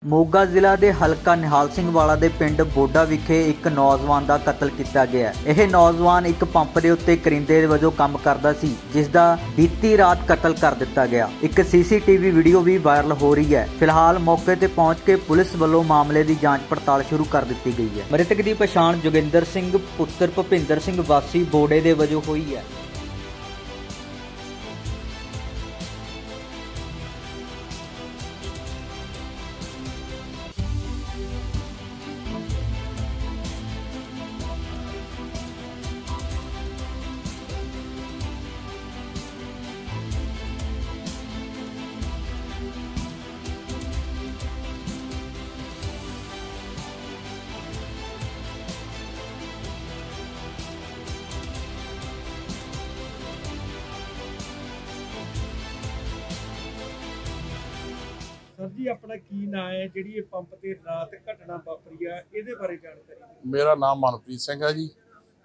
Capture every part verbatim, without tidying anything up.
ਮੋਗਾ ਜ਼ਿਲ੍ਹਾ ਦੇ ਹਲਕਾ ਨਿਹਾਲ ਸਿੰਘ ਵਾਲਾ ਦੇ ਪਿੰਡ ਬੋਡਾ ਵਿਖੇ ਇੱਕ ਨੌਜਵਾਨ ਦਾ ਕਤਲ ਕੀਤਾ ਗਿਆ। ਇਹ ਨੌਜਵਾਨ ਇੱਕ ਪੰਪ ਦੇ ਉੱਤੇ ਕਰਿੰਦੇ ਵਜੋਂ ਕੰਮ ਕਰਦਾ ਸੀ, ਜਿਸ ਦਾ ਬੀਤੀ ਰਾਤ ਕਤਲ ਕਰ ਦਿੱਤਾ ਗਿਆ। ਇੱਕ ਸੀਸੀਟੀਵੀ ਵੀਡੀਓ ਵੀ ਵਾਇਰਲ ਹੋ ਰਹੀ ਹੈ। ਫਿਲਹਾਲ ਮੌਕੇ ਤੇ ਪਹੁੰਚ ਕੇ ਪੁਲਿਸ ਵੱਲੋਂ ਮਾਮਲੇ ਦੀ ਜਾਂਚ ਪੜਤਾਲ ਸ਼ੁਰੂ ਕਰ ਦਿੱਤੀ ਗਈ ਹੈ। ਮ੍ਰਿਤਕ ਦੀ ਪਛਾਣ ਜੋਗਿੰਦਰ ਸਿੰਘ ਪੁੱਤਰ ਭੁਪਿੰਦਰ ਸਿੰਘ ਵਾਸੀ ਬੋੜੇ ਦੇ ਵਜੋਂ ਹੋਈ ਹੈ। सर जी अपना की ना है जी पंप ते रात घटना वापरी है इहदे बारे जानकारी। मेरा नाम मनप्रीत सिंह है जी।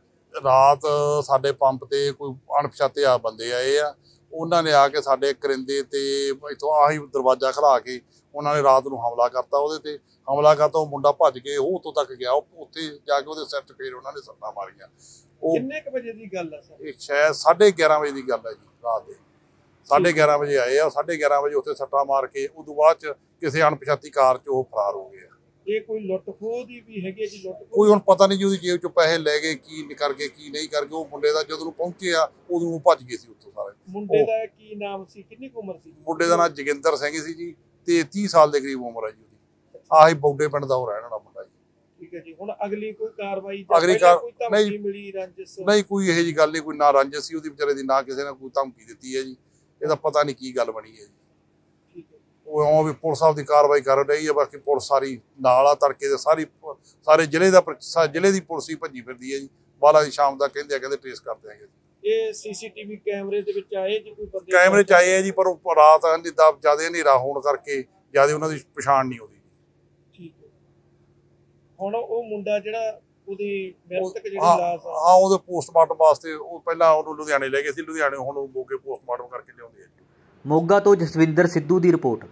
रात साडे पंप ते कोई अणपछाते आ बंदे आए आ, उन्होंने आके साडे करिंदे ते इत्थों आही दरवाजा खड़ा के उन्होंने रात नूं हमला करता। उहदे ते हमला करता मुंडा भज के वो उत्तों तक गया, उत्थे जाके उहदे सिर ते फिर उन्होंने सट्टां मारियां। किन्ने क बजे दी गल है सर? शायद साढ़े ग्यारह बजे की गल है जी। रात के साढ़े ग्यारह बजे आए आ, साढ़े ग्यारह बजे उत्थे सट्टा मार के उदों बाद च किसी अणपछाती कार च वो फरार हो गए। ये कोई लुट खोह दी भी हैगी जी? लुट कोई हुण पता नहीं जी उहदी जेब चों पैसे लै गए की करके की नहीं करके। वो मुंडे दा जदों पहुंचे आ उदों भज गए सी उत्थों सारे। मुंडे दा की नाम सी, किन्नी क उम्र सी? मुंडे दा नाम जोगिंदर सिंह सी जी ते तीस साल दे करीब उम्र है जी उहदी। आही बौडे पिंड दा हो रहण वाला मुंडा जी। ठीक है जी। हुण अगली कोई कार्रवाई अगली कार नहीं मिली? रंजिश नहीं कोई इहो जी गल नहीं, कोई ना रंजिश सी उहदी विचारे दी, ना किसी ने कोई धमकी दित्ती है जी। ਇਹਦਾ ਪਤਾ ਨਹੀਂ ਕੀ ਗੱਲ ਬਣੀ ਹੈ ਜੀ। ਉਹ ਵੀ ਪੁਲਿਸ ਆਪਦੀ ਕਾਰਵਾਈ ਕਰ ਰਹੀ ਹੈ, ਬਾਕੀ ਪੁਲਿਸ ਸਾਰੀ ਨਾਲ ਆ। ਤੜਕੇ ਦੇ ਸਾਰੀ ਸਾਰੇ ਜ਼ਿਲ੍ਹੇ ਦਾ ਜ਼ਿਲ੍ਹੇ ਦੀ ਪੁਲਿਸ ਹੀ ਭੱਜੀ ਫਿਰਦੀ ਹੈ ਜੀ। ਬਾਰਾਂ ਦੀ ਸ਼ਾਮ ਦਾ ਕਹਿੰਦੇ ਆ ਕਹਿੰਦੇ ਟ੍ਰੇਸ ਕਰ ਦਿਆਂਗੇ। ਇਹ ਸੀਸੀਟੀਵੀ ਕੈਮਰੇ ਦੇ ਵਿੱਚ ਆਏ ਜੀ ਕੋਈ ਬੰਦੇ? ਕੈਮਰੇ ਚ ਆਏ ਆ ਜੀ, ਪਰ ਉਹ ਰਾਤ ਜਿੱਦਾਂ ਜ਼ਿਆਦਾ ਹਨੇਰਾ ਹੋਣ ਕਰਕੇ ਜ਼ਿਆਦਾ ਉਹਨਾਂ ਦੀ ਪਛਾਣ ਨਹੀਂ ਆਉਂਦੀ। ਠੀਕ ਹੈ। ਹੁਣ ਉਹ ਮੁੰਡਾ ਜਿਹੜਾ ਉਹਦੀ ਮ੍ਰਿਤਕ ਜਿਹੜੀ ਲਾਸ਼ ਆ, ਹਾਂ ਉਹਦੇ ਪੋਸਟਮਾਰਟਮ ਵਾਸਤੇ ਉਹ ਪਹਿਲਾਂ ਉਹਨੂੰ ਲੁਧਿਆਣੇ ਲੈ ਗਏ ਸੀ। ਲੁਧਿਆਣੇ ਹੁਣ ਉਹ ਮੋਗੇ ਪੋਸਟਮਾਰਟਮ ਕਰਕੇ ਲਿਆਉਂਦੇ ਆ ਜੀ। ਮੋਗਾ ਤੋਂ ਜਸਵਿੰਦਰ ਸਿੱਧੂ ਦੀ ਰਿਪੋਰਟ।